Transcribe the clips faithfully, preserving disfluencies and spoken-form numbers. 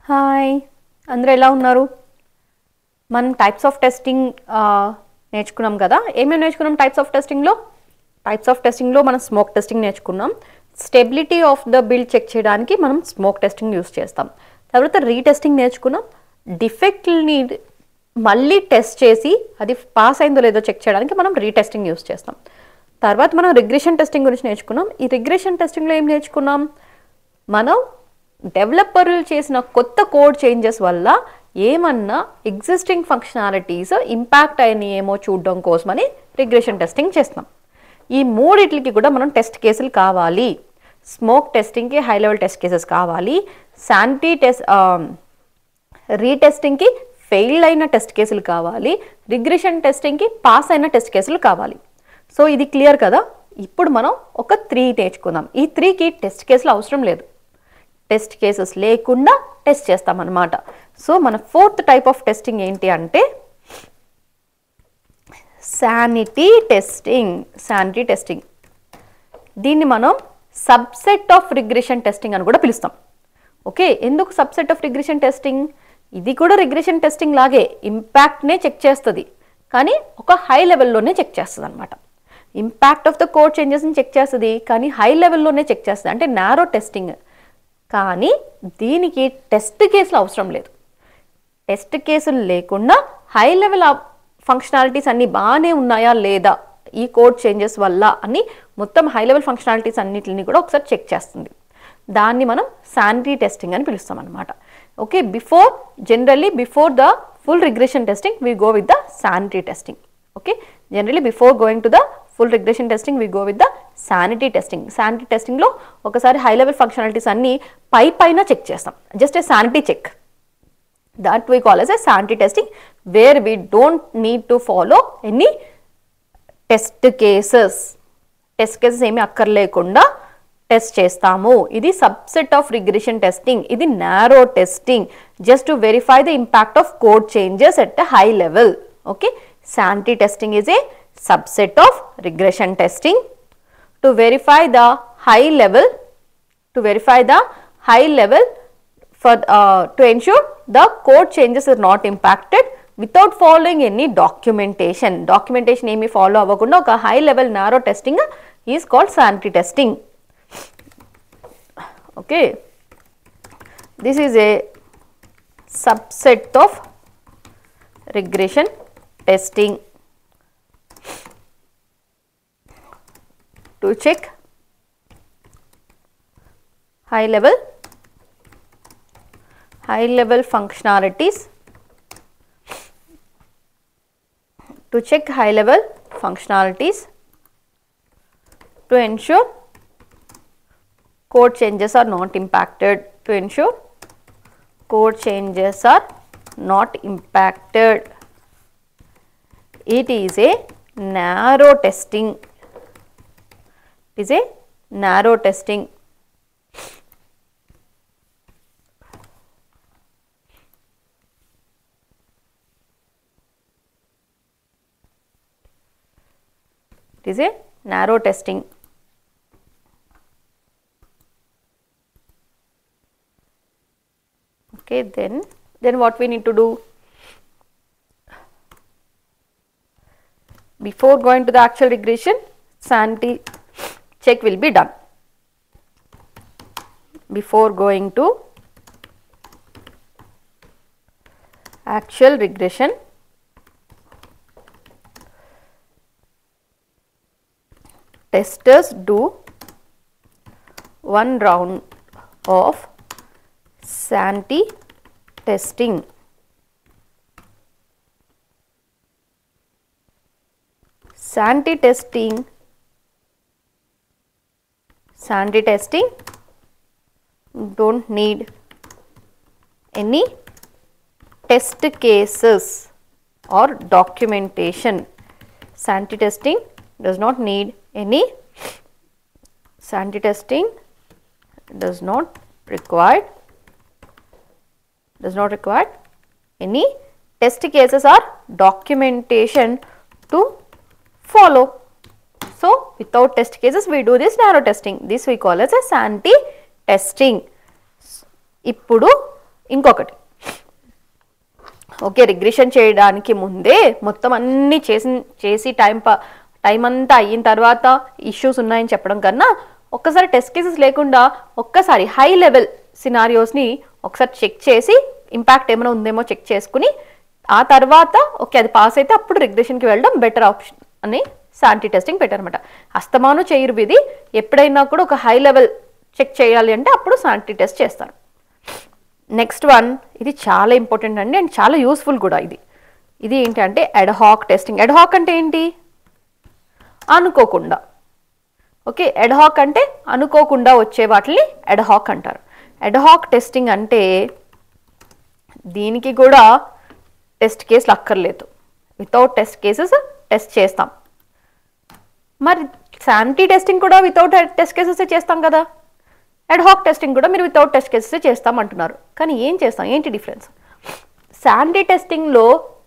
Hi అందరూ ఎలా ఉన్నారు? మనం టైప్స్ ఆఫ్ టెస్టింగ్ నేర్చుకున్నాం కదా. ఏమేమి నేర్చుకున్నాం టైప్స్ ఆఫ్ టెస్టింగ్లో? టైప్స్ ఆఫ్ టెస్టింగ్లో మనం స్మోక్ టెస్టింగ్ నేర్చుకున్నాం. Stability of the build check చేయడానికి మనం స్మోక్ టెస్టింగ్ యూస్ చేస్తాం. తర్వాత రీటెస్టింగ్ నేర్చుకున్నాం. డిఫెక్ట్ని మళ్ళీ టెస్ట్ చేసి అది పాస్ అయిందో లేదో చెక్ చేయడానికి మనం రీటెస్టింగ్ యూస్ చేస్తాం. తర్వాత మనం రిగ్రెషన్ టెస్టింగ్ గురించి నేర్చుకున్నాం. ఈ రిగ్రెషన్ టెస్టింగ్లో ఏం నేర్చుకున్నాం? మనం డెవలపర్లు చేసిన కొత్త కోడ్ చేంజెస్ వల్ల ఏమన్నా ఎగ్జిస్టింగ్ ఫంక్షనాలిటీస్ ఇంపాక్ట్ అయినాయేమో చూడడం కోసమని రిగ్రెషన్ టెస్టింగ్ చేస్తాం. ఈ మూడిట్లకి కూడా మనం టెస్ట్ కేసులు కావాలి. స్మోక్ టెస్టింగ్కి హై లెవెల్ టెస్ట్ కేసెస్ కావాలి. శానిటీ టెస్ట్ రీటెస్టింగ్కి ఫెయిల్ అయిన టెస్ట్ కేసులు కావాలి. రిగ్రెషన్ టెస్టింగ్కి పాస్ అయిన టెస్ట్ కేసులు కావాలి. సో ఇది క్లియర్ కదా. ఇప్పుడు మనం ఒక త్రీ నేర్చుకుందాం. ఈ త్రీకి టెస్ట్ కేసులు అవసరం లేదు. టెస్ట్ కేసెస్ లేకుండా టెస్ట్ చేస్తామన్నమాట. సో మన ఫోర్త్ టైప్ ఆఫ్ టెస్టింగ్ ఏంటి అంటే శానిటీ టెస్టింగ్. శానిటీ టెస్టింగ్ దీన్ని మనం సబ్సెట్ ఆఫ్ రిగ్రెషన్ టెస్టింగ్ అని కూడా పిలుస్తాం. ఓకే, ఎందుకు సబ్సెట్ ఆఫ్ రిగ్రెషన్ టెస్టింగ్? ఇది కూడా రిగ్రెషన్ టెస్టింగ్ లాగే ఇంపాక్ట్నే చెక్ చేస్తుంది, కానీ ఒక హై లెవెల్లోనే చెక్ చేస్తుంది అనమాట. ఇంపాక్ట్ ఆఫ్ ద కోడ్ చేంజెస్ని చెక్ చేస్తుంది, కానీ హై లెవెల్లోనే చెక్ చేస్తుంది, అంటే నారో టెస్టింగ్. కానీ దీనికి టెస్ట్ కేసులు అవసరం లేదు. టెస్ట్ కేసులు లేకుండా హై లెవెల్ ఫంక్షనాలిటీస్ అన్నీ బాగానే ఉన్నాయా లేదా ఈ కోడ్ చేంజెస్ వల్ల అని మొత్తం హై లెవెల్ ఫంక్షనాలిటీస్ అన్నిటిని కూడా ఒకసారి చెక్ చేస్తుంది. దాన్ని మనం శానిటీ టెస్టింగ్ అని పిలుస్తాం అనమాట. Okay, before generally before the full regression testing we go with the sanity testing. Okay, generally before going to the full regression testing we go with the sanity testing. Sanity టెస్టింగ్లో ఒకసారి high level functionalities అన్నీ పై పైన check చేస్తాం, just a sanity check. That we call as a sanity testing, where we don't need to follow any test cases. Test cases ఏమీ అక్కర్లేకుండా test చేస్తాము. ఇది సబ్సెట్ ఆఫ్ రిగ్రెషన్ టెస్టింగ్. ఇది narrow testing, just to verify the impact of code changes at a high level. Okay, sanity testing is a subset of regression testing to verify the high level to verify the high level for uh, to ensure the code changes are not impacted without following any documentation. Documentation emi follow avakunda oka high level narrow testing is called sanity testing. Okay, this is a subset of regression testing to check high level high level functionalities to check high level functionalities to ensure code changes are not impacted to ensure code changes are not impacted. It is a narrow testing. Is a narrow testing. It is a narrow testing. Okay, then then what we need to do? Before going to the actual regression, sanity check will be done. Before going to actual regression, testers do one round of sanity testing. Sanity testing Sanity testing don't need any test cases or documentation. Sanity testing does not need any sanity testing does not require does not require any test cases or documentation to follow. So without test cases we do this narrow testing. This we call as a sanity testing. ఇప్పుడు ఇంకొకటి, okay, regression చేయడానికి ముందే మొత్తం అన్నీ చేసి చేసి time time అంతా అయిన తర్వాత ఇష్యూస్ ఉన్నాయని చెప్పడం కన్నా ఒక్కసారి టెస్ట్ కేసెస్ లేకుండా ఒక్కసారి హై లెవెల్ సినారియోస్ని ఒకసారి చెక్ చేసి ఇంపాక్ట్ ఏమైనా ఉందేమో చెక్ చేసుకుని ఆ తర్వాత ఓకే అది పాస్ అయితే అప్పుడు రిగ్రెషన్కి వెళ్ళడం బెటర్ ఆప్షన్ అని శానిటీ టెస్టింగ్ పెట్టారనమాట. అస్తమాను చేయరు ఇది, ఎప్పుడైనా కూడా ఒక హై లెవెల్ చెక్ చేయాలి అంటే అప్పుడు శానిటీ టెస్ట్ చేస్తారు. నెక్స్ట్ వన్, ఇది చాలా ఇంపార్టెంట్ అండి అండ్ చాలా యూస్ఫుల్ కూడా. ఇది ఇది ఏంటంటే అడ్హాక్ టెస్టింగ్. అడ్హాక్ అంటే ఏంటి? అనుకోకుండా. ఓకే, అడ్హాక్ అంటే అనుకోకుండా వచ్చే వాటిని అడ్హాక్ అంటారు. అడ్హాక్ టెస్టింగ్ అంటే దీనికి కూడా టెస్ట్ కేసులు అక్కర్లేదు, వితౌట్ టెస్ట్ కేసెస్ టెస్ట్ చేస్తాం. మరి శానిటీ టెస్టింగ్ కూడా వితౌట్ టెస్ట్ కేసెస్ చేస్తాం కదా, అడ్హాక్ టెస్టింగ్ కూడా మీరు వితౌట్ టెస్ట్ కేసెస్ చేస్తాం అంటున్నారు. కానీ ఏం చేస్తాం, ఏంటి డిఫరెన్స్? శానిటీ టెస్టింగ్లో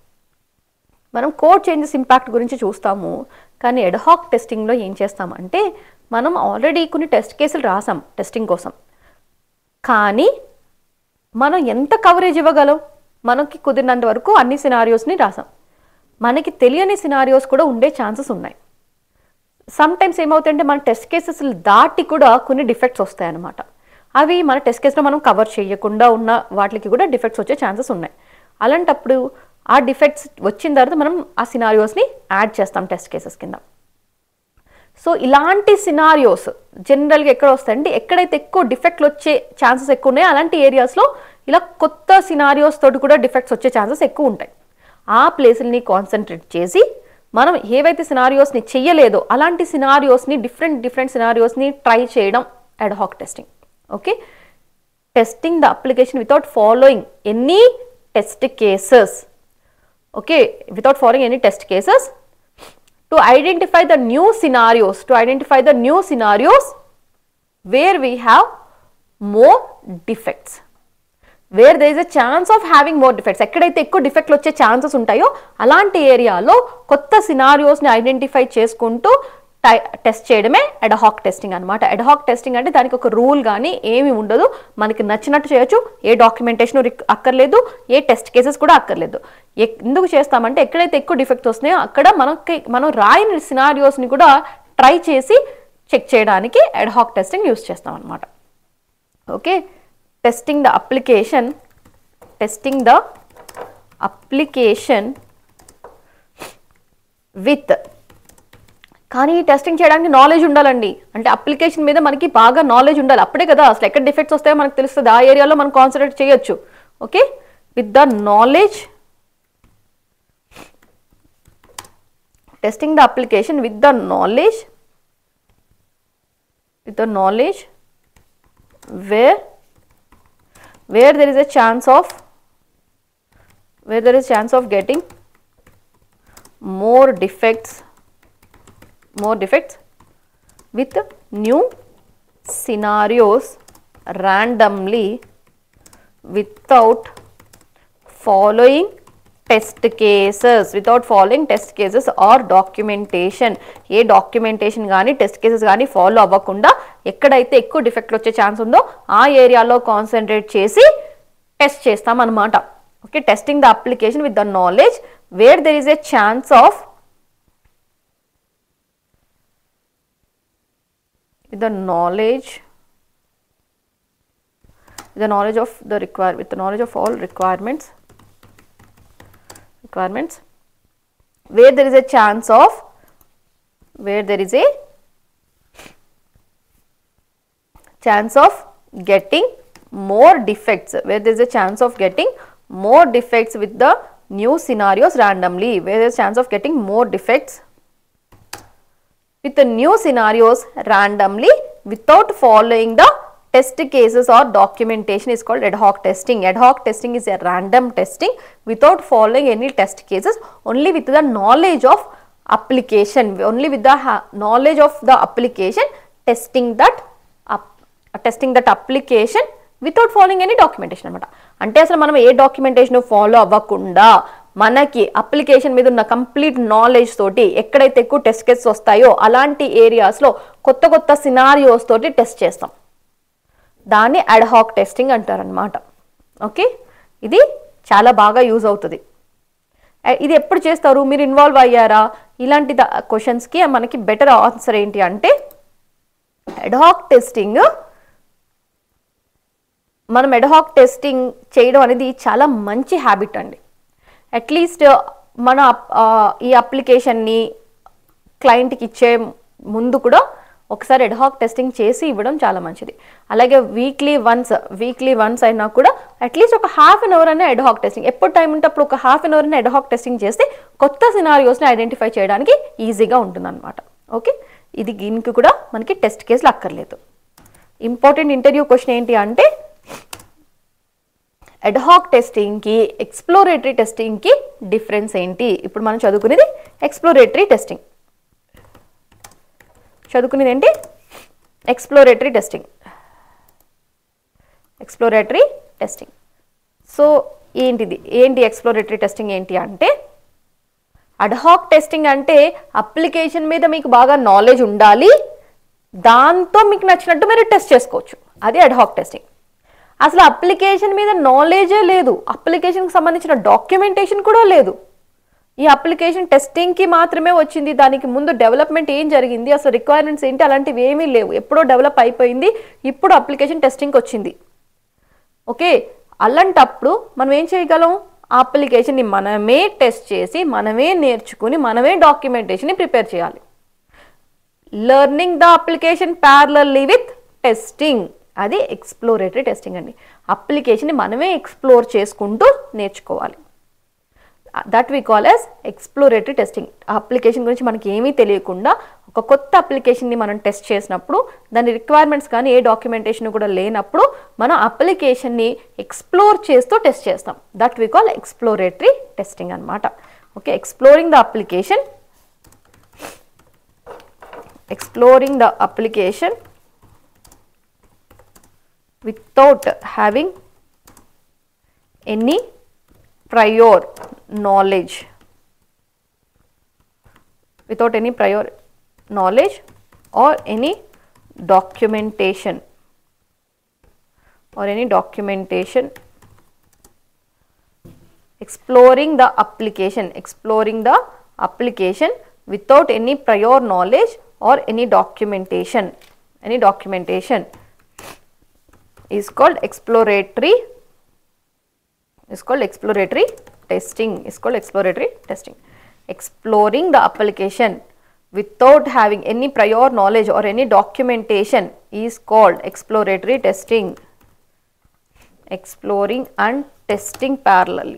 మనం కోడ్ చేంజెస్ ఇంపాక్ట్ గురించి చూస్తాము, కానీ అడ్హాక్ టెస్టింగ్లో ఏం చేస్తామంటే మనం ఆల్రెడీ కొన్ని టెస్ట్ కేసులు రాసాం టెస్టింగ్ కోసం, కానీ మనం ఎంత కవరేజ్ ఇవ్వగలం? మనకి కుదిరినంత వరకు అన్ని సినారియోస్ని రాసాం, మనకి తెలియని సినారియోస్ కూడా ఉండే ఛాన్సెస్ ఉన్నాయి. సమ్ టైమ్స్ ఏమవుతుందంటే మన టెస్ట్ కేసెస్ దాటి కూడా కొన్ని డిఫెక్ట్స్ వస్తాయన్నమాట. అవి మన టెస్ట్ కేసులో మనం కవర్ చేయకుండా ఉన్న వాటికి కూడా డిఫెక్ట్స్ వచ్చే ఛాన్సెస్ ఉన్నాయి. అలాంటప్పుడు ఆ డిఫెక్ట్స్ వచ్చిన తర్వాత మనం ఆ సినారియోస్ని యాడ్ చేస్తాం టెస్ట్ కేసెస్ కింద. సో ఇలాంటి సినారియోస్ జనరల్గా ఎక్కడ వస్తాయంటే ఎక్కడైతే ఎక్కువ డిఫెక్ట్లు వచ్చే ఛాన్సెస్ ఎక్కువ ఉన్నాయో అలాంటి ఏరియాస్లో ఇలా కొత్త సినారియోస్ తోటి కూడా డిఫెక్ట్స్ వచ్చే ఛాన్సెస్ ఎక్కువ ఉంటాయి. ఆ ప్లేసుల్ని కాన్సన్ట్రేట్ చేసి మనం ఏవైతే సినారియోస్ని చెయ్యలేదో అలాంటి సినారియోస్ని డిఫరెంట్ డిఫరెంట్ సినారియోస్ని ట్రై చేయడం ad hoc testing. Okay, testing the application without following any test cases. Okay, without following any test cases to identify the new scenarios, to identify the new scenarios where we have more defects, where there is a chance of having more defects. ఎక్కడైతే ఎక్కువ డిఫెక్ట్లు వచ్చే chances ఉంటాయో అలాంటి ఏరియాలో కొత్త సినారియోస్ని identify చేసుకుంటూ టై టెస్ట్ చేయడమే అడ్హాక్ టెస్టింగ్ అనమాట. అడ్హాక్ టెస్టింగ్ అంటే దానికి ఒక రూల్ కానీ ఏమి ఉండదు, మనకి నచ్చినట్టు చేయొచ్చు, ఏ డాక్యుమెంటేషన్ అక్కర్లేదు, ఏ టెస్ట్ కేసెస్ కూడా అక్కర్లేదు. ఎందుకు చేస్తామంటే ఎక్కడైతే ఎక్కువ డిఫెక్ట్స్ వస్తున్నాయో అక్కడ మనకి మనం రాయని సినారియోస్ని కూడా ట్రై చేసి చెక్ చేయడానికి అడ్హాక్ టెస్టింగ్ యూస్ చేస్తాం అనమాట. Okay, testing the application testing the application with కానీ టెస్టింగ్ చేయడానికి నాలెడ్జ్ ఉండాలండి. అంటే అప్లికేషన్ మీద మనకి బాగా నాలెడ్జ్ ఉండాలి, అప్పుడే కదా అసలు ఎక్కడ డిఫెక్ట్స్ వస్తాయో మనకు తెలుస్తుంది, ఆ ఏరియాలో మనం కాన్సన్ట్రేట్ చేయొచ్చు. Okay, with the knowledge testing the application with the knowledge with the knowledge where where there is a chance of where there is chance of getting more defects more defects with new scenarios randomly without following test cases without following test cases or documentation. A documentation కానీ test cases కానీ follow అవ్వకుండా ఎక్కడైతే ఎక్కువ defect వచ్చే chance ఉందో ఆ ఏరియాలో concentrate చేసి టెస్ట్ చేస్తాం అన్నమాట. Okay, testing the application with the knowledge where there is a chance of with the knowledge with the knowledge of the require with the knowledge of all requirements requirements where there is a chance of where there is a chance of getting more defects where there is a chance of getting more defects with the new scenarios randomly where there is a chance of getting more defects with the new scenarios randomly without following the test cases or documentation is called ad hoc testing. Ad hoc testing is a random testing without following any test cases, only with the knowledge of application, only with the knowledge of the application, testing that up, uh, testing that application without following any documentation అనమాట. అంటే అసలు మనం ఏ documentation follow అవ్వకుండా మనకి application మీద ఉన్న complete knowledge తోటి ఎక్కడైతే ఎక్కువ టెస్ట్ కేసెస్ వస్తాయో అలాంటి ఏరియాస్లో కొత్త కొత్త సినారియోస్ తోటి టెస్ట్ చేస్తాం, దాన్ని అడ్హాక్ టెస్టింగ్ అంటారనమాట. ఓకే, ఇది చాలా బాగా యూజ్ అవుతుంది. ఇది ఎప్పుడు చేస్తారు, మీరు ఇన్వాల్వ్ అయ్యారా ఇలాంటి క్వశ్చన్స్కి మనకి బెటర్ ఆన్సర్ ఏంటి అంటే అడ్హాక్ టెస్టింగ్. మనం అడ్హాక్ టెస్టింగ్ చేయడం అనేది చాలా మంచి హ్యాబిట్ అండి. అట్లీస్ట్ మన ఈ అప్లికేషన్ని క్లయింట్కి ఇచ్చే ముందు కూడా ఒకసారి అడ్హాక్ టెస్టింగ్ చేసి ఇవ్వడం చాలా మంచిది. అలాగే వీక్లీ వన్స్ వీక్లీ వన్స్ అయినా కూడా అట్లీస్ట్ ఒక హాఫ్ అన్ అవర్ అనే అడ్హాక్ టెస్టింగ్, ఎప్పుడు టైం ఉంటే అప్పుడు ఒక హాఫ్ అన్ అవర్ అనే అడ్హాక్ టెస్టింగ్ చేస్తే కొత్త సినారియోస్ని ఐడెంటిఫై చేయడానికి ఈజీగా ఉంటుందన్నమాట. ఓకే, ఇది దీనికి కూడా మనకి టెస్ట్ కేసులు అక్కర్లేదు. ఇంపార్టెంట్ ఇంటర్వ్యూ క్వశ్చన్ ఏంటి అంటే అడ్హాక్ టెస్టింగ్కి ఎక్స్ప్లోరేటరీ టెస్టింగ్కి డిఫరెన్స్ ఏంటి? ఇప్పుడు మనం చదువుకునేది ఎక్స్ప్లోరేటరీ టెస్టింగ్. చదువుకునేది ఏంటి? Exploratory testing. Exploratory testing. So ఏంటిది ఏంటి ఎక్స్ప్లోరేటరీ టెస్టింగ్ ఏంటి అంటే అడ్హాక్ టెస్టింగ్ అంటే అప్లికేషన్ మీద మీకు బాగా నాలెడ్జ్ ఉండాలి, దాంతో మీకు నచ్చినట్టు మీరు టెస్ట్ చేసుకోవచ్చు, అది అడ్హాక్ టెస్టింగ్. అసలు అప్లికేషన్ మీద నాలెడ్జే లేదు, అప్లికేషన్కి సంబంధించిన డాక్యుమెంటేషన్ కూడా లేదు, ఈ అప్లికేషన్ టెస్టింగ్కి మాత్రమే వచ్చింది, దానికి ముందు డెవలప్మెంట్ ఏం జరిగింది, అసలు రిక్వైర్మెంట్స్ ఏంటి అలాంటివి ఏమీ లేవు, ఎప్పుడో డెవలప్ అయిపోయింది, ఇప్పుడు అప్లికేషన్ టెస్టింగ్కి వచ్చింది. ఓకే, అలాంటప్పుడు మనం ఏం చేయగలం? ఆ అప్లికేషన్ని మనమే టెస్ట్ చేసి మనమే నేర్చుకుని మనమే డాక్యుమెంటేషన్ని ప్రిపేర్ చేయాలి. Learning the application parallelly with testing, అది ఎక్స్ప్లోరేటరీ టెస్టింగ్ అండి. అప్లికేషన్ని మనమే ఎక్స్ప్లోర్ చేసుకుంటూ నేర్చుకోవాలి. That we call as exploratory testing. ఆ అప్లికేషన్ గురించి మనకి ఏమీ తెలియకుండా ఒక కొత్త అప్లికేషన్ని మనం టెస్ట్ చేసినప్పుడు దాని రిక్వైర్మెంట్స్ కానీ ఏ డాక్యుమెంటేషన్ కూడా లేనప్పుడు మనం అప్లికేషన్ని ఎక్స్ప్లోర్ చేస్తూ టెస్ట్ చేస్తాం. That we call exploratory testing అనమాట. Okay, exploring the application exploring the application without having any prior knowledge without any prior knowledge or any documentation or any documentation exploring the application exploring the application without any prior knowledge or any documentation any documentation is called exploratory is called exploratory testing is called exploratory testing. Exploring the application without having any prior knowledge or any documentation is called exploratory testing. Exploring and testing parallelly.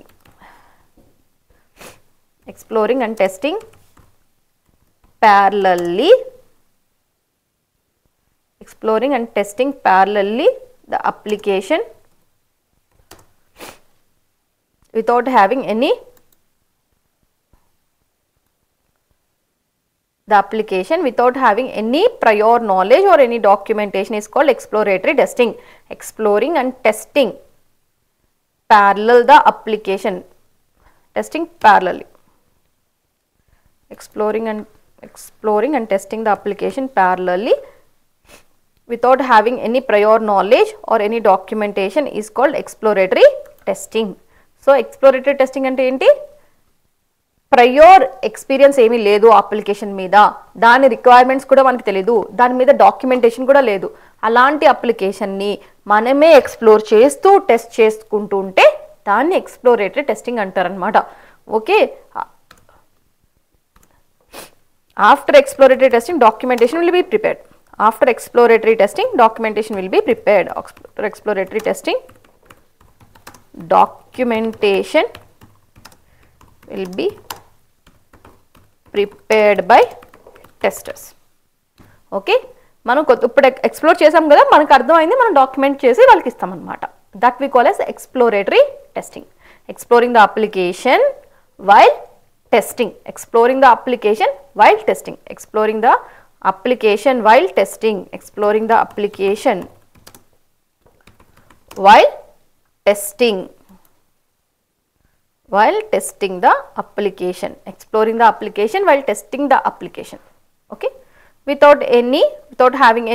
Exploring and testing parallelly. Exploring and testing parallelly the application without having any the application without having any prior knowledge or any documentation is called exploratory testing. Exploring and testing parallel the application testing parallelly. Exploring and exploring and testing the application parallelly without having any prior knowledge or any documentation is called exploratory testing. So exploratory testing ante enti? Prior experience emi ledu application meeda, dani requirements kuda manaki teliyadu, dani meeda documentation kuda ledu, alanti application ni maname explore chestu test cheskuntu unte danni exploratory testing antaru annamata. Okay, after exploratory testing documentation will be prepared. After exploratory testing, documentation will be prepared. After exploratory testing, documentation will be prepared by testers. Okay, మనం ఇప్పుడు explore చేసాం కదా, మనకు అర్థమైంది, మనం document చేసి వాళ్ళకి ఇస్తాం అన్నమాట. That we call as exploratory testing. Exploring the application while testing. Exploring the application while testing. Exploring the application while testing. Exploring the application while testing. While testing the application. Exploring the application while testing the application. Okay, without any without having any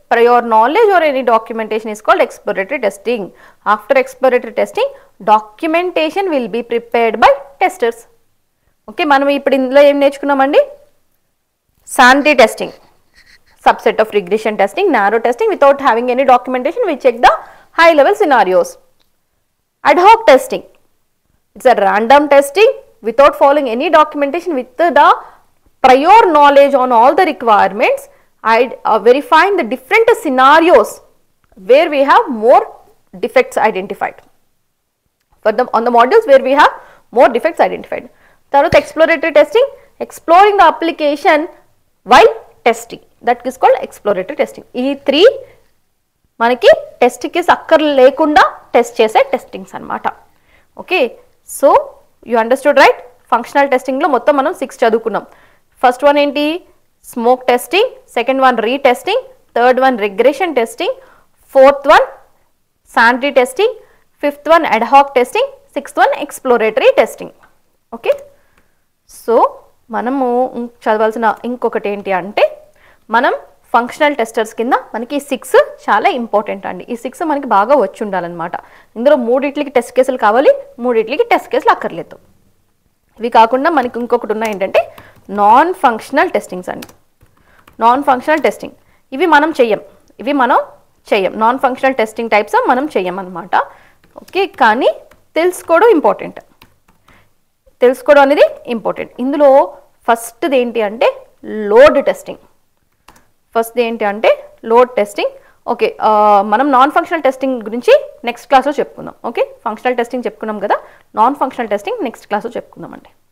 prior knowledge or any documentation is called exploratory testing. After exploratory testing, documentation will be prepared by testers. Okay, మనం ఇప్పుడు ఇందులో ఏం నేర్చుకున్నామండి? Sanity testing, subset of regression testing, narrow testing without having any documentation, we check the high level scenarios. Ad hoc testing, it's a random testing without following any documentation, with the prior knowledge on all the requirements, I uh, verifying the different scenarios where we have more defects identified. For the on the modules where we have more defects identified. Tarvata exploratory testing, exploring the application while testing, that is called exploratory testing. ఈ three మనకి test case అక్కర్ లేకుండా test చేసే testings అన్నమాట. Okay, so you understood right? Functional టెస్టింగ్లో మొత్తం మనం six చదువుకున్నాం. ఫస్ట్ వన్ ఏంటి? Smoke testing, second one retesting, third one regression testing, fourth one sanity testing, fifth one ad hoc testing, sixth one exploratory testing. Okay, so మనము చదవాల్సిన ఇంకొకటి ఏంటి అంటే, మనం ఫంక్షనల్ టెస్టర్స్ కింద మనకి సిక్స్ చాలా ఇంపార్టెంట్ అండి. ఈ సిక్స్ మనకి బాగా వచ్చి ఉండాలన్నమాట. ఇందులో మూడిట్లకి టెస్ట్ కేసులు కావాలి, మూడిట్లకి టెస్ట్ కేసులు అక్కర్లేదు. ఇవి కాకుండా మనకి ఇంకొకటి ఉన్నాయి ఏంటంటే నాన్ ఫంక్షనల్ టెస్టింగ్స్ అండి. నాన్ ఫంక్షనల్ టెస్టింగ్ ఇవి మనం చెయ్యం, ఇవి మనం చెయ్యం. నాన్ ఫంక్షనల్ టెస్టింగ్ టైప్స్ మనం చెయ్యం అన్నమాట. ఓకే, కానీ తెలుసుకోవడం ఇంపార్టెంట్, తెలుసుకోవడం అనేది ఇంపార్టెంట్. ఇందులో ఫస్ట్ది ఏంటి అంటే లోడ్ టెస్టింగ్. ఫస్ట్ది ఏంటి అంటే లోడ్ టెస్టింగ్. ఓకే, మనం నాన్ ఫంక్షనల్ టెస్టింగ్ గురించి నెక్స్ట్ క్లాస్లో చెప్పుకుందాం. ఓకే, ఫంక్షనల్ టెస్టింగ్ చెప్పుకున్నాం కదా, నాన్ ఫంక్షనల్ టెస్టింగ్ నెక్స్ట్ క్లాస్లో చెప్పుకుందాం అండి.